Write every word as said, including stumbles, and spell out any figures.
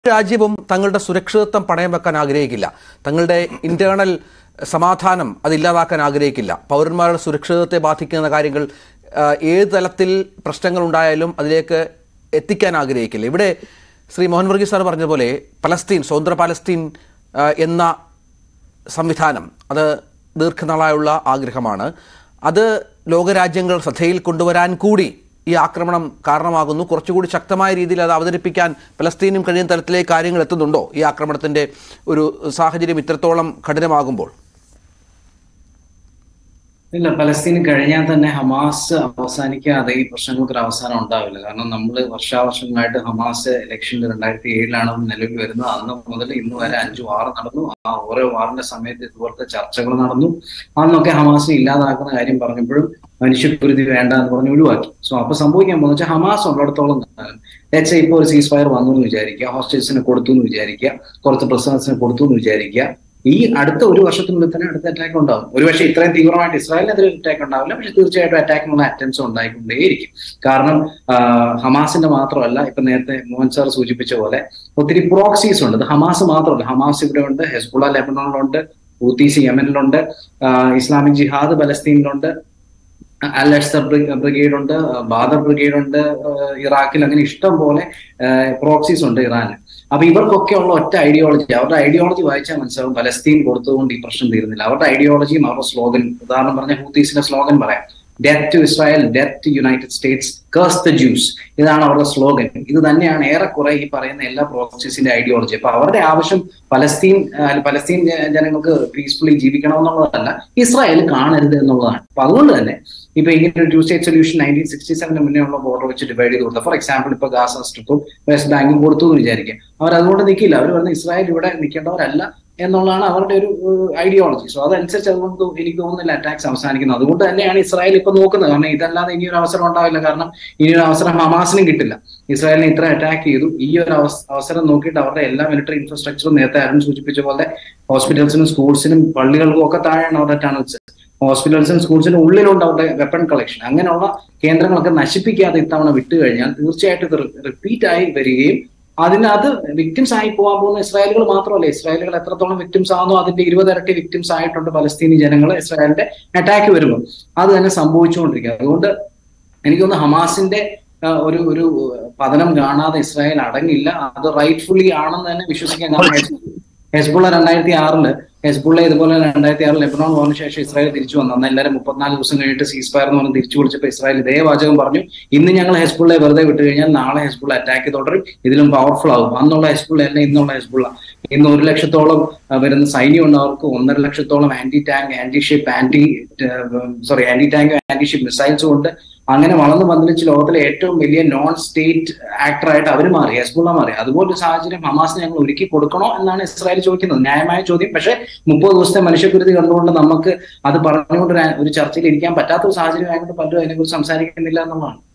രാജ്യവും തങ്ങളുടെ സുരക്ഷിതത്വം പണയം വെക്കാൻ ആഗ്രഹിക്കില്ല. തങ്ങളുടെ ഇന്റേണൽ സമാധാനം അതില്ലാതാക്കാൻ ആഗ്രഹിക്കില്ല. പൗരന്മാരുടെ സുരക്ഷിതത്വത്തെ ബാധിക്കുന്ന കാര്യങ്ങൾ ഏത് തലത്തിൽ പ്രശ്നങ്ങൾ ഉണ്ടായാലും അതിലേക്ക് എത്തിക്കാൻ ആഗ്രഹിക്കില്ല. ഇവിടെ ശ്രീ മോഹൻ വർഗീസ് സാർ പറഞ്ഞ പോലെ പലസ്തീൻ, സ്വതന്ത്ര പലസ്തീൻ എന്ന സംവിധാനം അത് ദീർഘനാളായുള്ള ആഗ്രഹമാണ്. അത് ലോകരാജ്യങ്ങൾ ശ്രദ്ധയിൽ കൊണ്ടുവരാൻ കൂടി ഈ ആക്രമണം കാരണമാകുന്നു. കുറച്ചുകൂടി ശക്തമായ രീതിയിൽ അത് അവതരിപ്പിക്കാൻ പലസ്തീനും കഴിയുന്ന തലത്തിലേക്ക് കാര്യങ്ങൾ എത്തുന്നുണ്ടോ ഈ ആക്രമണത്തിൻ്റെ ഒരു സാഹചര്യം ഇത്രത്തോളം കഠിനമാകുമ്പോൾ? ഇല്ല, പലസ്തീന് കഴിഞ്ഞാൽ തന്നെ ഹമാസ് അവസാനിക്കാതെ ഈ പ്രശ്നങ്ങൾക്ക് ഒരു അവസാനം ഉണ്ടാവില്ല. കാരണം നമ്മൾ വർഷാവർഷങ്ങളായിട്ട് ഹമാസ് ഇലക്ഷനിൽ രണ്ടായിരത്തി ഏഴിലാണ് നിലവിൽ വരുന്നത്. അന്ന് മുതൽ ഇന്ന് വരെ അഞ്ചു വാർ നടന്നു. ആ ഓരോ വാറിന്റെ സമയത്ത് ഇതുപോലത്തെ ചർച്ചകൾ നടന്നു. അന്നൊക്കെ ഹമാസിനെ ഇല്ലാതാക്കുന്ന കാര്യം പറഞ്ഞപ്പോഴും മനുഷ്യപ്രതി വേണ്ട എന്ന് പറഞ്ഞ് ഒഴിവാക്കി. സോ അപ്പൊ സംഭവിക്കാൻ പോകുന്ന വെച്ചാൽ ഹമാസ് ഉള്ളിടത്തോളം കാലം ലെറ്റ്സ് സേ ഇപ്പോൾ ഒരു സീസ് ഫയർ വന്നു എന്ന് വിചാരിക്കുക, ഹോസ്റ്റേഴ്സിനെ കൊടുത്തു എന്ന് വിചാരിക്കുക, കുറച്ച് പ്രിസണേഴ്സിനെ കൊടുത്തു എന്ന് വിചാരിക്കുക. ഈ അടുത്ത ഒരു വർഷത്തിനുള്ളിൽ തന്നെ അടുത്ത അറ്റാക്ക് ഉണ്ടാവും. ഒരുപക്ഷെ ഇത്രയും തീവ്രമായിട്ട് ഇസ്രായേലിനെതിരെ അറ്റാക്ക് ഉണ്ടാവില്ല, പക്ഷെ തീർച്ചയായിട്ടും അറ്റാക്കിനുള്ള അറ്റംപ്റ്റ്സ് ഉണ്ടായിക്കൊണ്ടേയിരിക്കും. കാരണം ഹമാസിന്റെ മാത്രമല്ല, ഇപ്പൊ നേരത്തെ മോഹൻ സാർ സൂചിപ്പിച്ച പോലെ ഒത്തിരി പ്രോക്സീസ് ഉണ്ട്. ഹമാസ് മാത്രമല്ല, ഹമാസ് ഇവിടെ ഉണ്ട്, ഹെസ്ബുള്ള ലെബനോണിലുണ്ട്, ഹൂത്തീസ് യമനിലുണ്ട്, ഇസ്ലാമിക് ജിഹാദ് പലസ്തീനിലുണ്ട്, അൽ അഷ്സർ ബ്രിഗേഡ് ഉണ്ട്, ബാദർ ബ്രിഗേഡ് ഉണ്ട് ഇറാഖിൽ. അങ്ങനെ ഇഷ്ടം പോലെ പ്രോക്സീസ് ഉണ്ട് ഇറാനിൽ. അപ്പൊ ഇവർക്കൊക്കെ ഉള്ള ഒറ്റ ഐഡിയോളജി, അവരുടെ ഐഡിയോളജി വായിച്ചാൽ മനസ്സിലാവും പലസ്തീൻ കൊടുത്തുകൊണ്ട് ഈ പ്രശ്നം തീരുന്നില്ല. അവരുടെ ഐഡിയോളജിയും അവരുടെ സ്ലോഗൻ, ഉദാഹരണം പറഞ്ഞ ഹൂത്തീസിന്റെ സ്ലോഗൻ പറയാം, death to Israel, death to United States, curse the Jews. ഇതാണ് അവരുടെ സ്ലോഗൻ. ഇത് തന്നെയാണ് ഏറെക്കുറെ ഈ പറയുന്ന എല്ലാ പ്രോക്സീസിന്റെ ഐഡിയോളജി. അപ്പൊ അവരുടെ ആവശ്യം പലസ്തീൻ പലസ്തീൻ ജനങ്ങൾക്ക് പീസ്ഫുള്ളി ജീവിക്കണമെന്നുള്ളതല്ല, ഇസ്രായേൽ കാണരുത് എന്നുള്ളതാണ്. അപ്പൊ അതുകൊണ്ട് തന്നെ ഇപ്പൊ ഇങ്ങനെ ഒരു two state solution nineteen sixty seven മുന്നേ ഉള്ള ബോർഡർ വെച്ച് ഡിവൈഡ് ചെയ്ത് കൊടുത്ത, ഫോർ എക്സാമ്പിൾ ഇപ്പൊ ഗാസ സ്ട്രിപ്പും വെസ്റ്റ് ബാങ്കും കൊടുത്തു എന്ന് വിചാരിക്കുക. അവർ അതുകൊണ്ട് നിൽക്കില്ല. അവർ പറഞ്ഞ ഇസ്രായേൽ ഇവിടെ നിൽക്കേണ്ടവരല്ല എന്നുള്ളതാണ് അവരുടെ ഒരു ഐഡിയോളജി. സോ അതനുസരിച്ച് അതുകൊണ്ട് എനിക്ക് തോന്നുന്നില്ല അറ്റാക്സ് അവസാനിക്കുന്നത്. അതുകൊണ്ട് തന്നെയാണ് ഇസ്രായേൽ ഇപ്പൊ നോക്കുന്നത്. കാരണം ഇതല്ലാതെ ഇനിയൊരു അവസരം ഉണ്ടാവില്ല. കാരണം ഇനിയൊരു അവസരം ഹമാസിനും കിട്ടില്ല. ഇസ്രായേലിനെ ഇത്ര അറ്റാക്ക് ചെയ്തു, ഈ ഒരു അവസരം നോക്കിയിട്ട് അവരുടെ എല്ലാ മിലിറ്ററി ഇൻഫ്രാസ്ട്രക്ചറും, നേരത്തെ അരുൺ സൂചിപ്പിച്ച പോലെ ഹോസ്പിറ്റൽസിനും സ്കൂൾസിനും പള്ളികൾക്കും ഒക്കെ താഴെയാണ് അവരുടെ ടണൽസ്. ഹോസ്പിറ്റൽസിനും സ്കൂൾസിനും ഉള്ളിലുണ്ട് അവരുടെ വെപ്പൺ കളക്ഷൻ. അങ്ങനെയുള്ള കേന്ദ്രങ്ങളൊക്കെ നശിപ്പിക്കാതെ ഇത്തവണ വിട്ടു കഴിഞ്ഞാൽ തീർച്ചയായിട്ടും ഇത് റിപ്പീറ്റ് ആയി വരികയും അതിനകത്ത് വിക്ടിംസ് ആയി പോകാൻ പോകുന്ന ഇസ്രായേലുകൾ മാത്രമല്ല, ഇസ്രായേലുകൾ എത്രത്തോളം വിക്ടിംസ് ആകുന്നോ അതിന്റെ ഇരുപതിരട്ടി വിക്ടിംസ് ആയിട്ടുണ്ട് പലസ്തീനി ജനങ്ങൾ ഇസ്രായേലിന്റെ അറ്റാക്ക് വരുമ്പോൾ. അത് തന്നെ സംഭവിച്ചുകൊണ്ടിരിക്കുക. അതുകൊണ്ട് എനിക്കൊന്ന് ഹമാസിന്റെ ഒരു ഒരു പതനം കാണാതെ ഇസ്രായേൽ അടങ്ങില്ല. അത് റൈറ്റ്ഫുള്ളി ആണെന്ന് തന്നെ വിശ്വസിക്കാൻ. ഹെസ്ബുള്ള രണ്ടായിരത്തി ആറില് ഹെസ്ബുള്ള ഇതുപോലെ രണ്ടായിരത്തി ആറിൽ ലെബനോൺ വന്ന ശേഷം ഇസ്രായേൽ തിരിച്ചു വന്നു. അന്ന് എല്ലാവരും മുപ്പത്തിനാല് ദിവസം കഴിഞ്ഞിട്ട് സീസ് ഫയർ എന്ന് പറഞ്ഞ് തിരിച്ചു വിളിച്ചപ്പോൾ ഇസ്രായേൽ ഇതേ വാചകം പറഞ്ഞു, ഇന്ന് ഞങ്ങൾ ഹെസ്ബുള്ളയെ വെറുതെ വിട്ടു കഴിഞ്ഞാൽ നാളെ ഹെസ്ബുള്ള അറ്റാക്ക് തുടരും, ഇതിലും പവർഫുൾ ആകും. അന്നുള്ള ഹെസ്ബുള്ള അല്ല ഇന്നുള്ള ഹെസ്ബുള്ള. ഇന്ന് ഒരു ലക്ഷത്തോളം വരുന്ന സൈന്യമുണ്ട് അവർക്ക്. ഒന്നര ലക്ഷത്തോളം anti tank, anti ship, anti sorry anti tank anti ship മിസൈൽസും ഉണ്ട്. അങ്ങനെ വളർന്നു പന്തലിച്ച് ലോകത്തിലെ ഏറ്റവും വലിയ നോൺ സ്റ്റേറ്റ് ആക്ടറായിട്ട് അവർ മാറി, ഹെസ്ബുള്ള മാറി. അതുപോലൊരു സാഹചര്യം ഹമാസിന് ഞങ്ങൾ ഒരുക്കി കൊടുക്കണോ എന്നാണ് ഇസ്രായേൽ ചോദിക്കുന്നത്. ന്യായമായ ചോദ്യം. പക്ഷേ മുപ്പത് ദിവസത്തെ മനുഷ്യക്കുരുതി കണ്ടുകൊണ്ട് നമുക്ക് അത് പറഞ്ഞുകൊണ്ട് ഒരു ചർച്ചയിൽ ഇരിക്കാൻ പറ്റാത്ത ഒരു സാഹചര്യം ആയതുകൊണ്ട് പലരും അതിനെക്കുറിച്ച് സംസാരിക്കുന്നില്ല എന്നുള്ളതാണ്.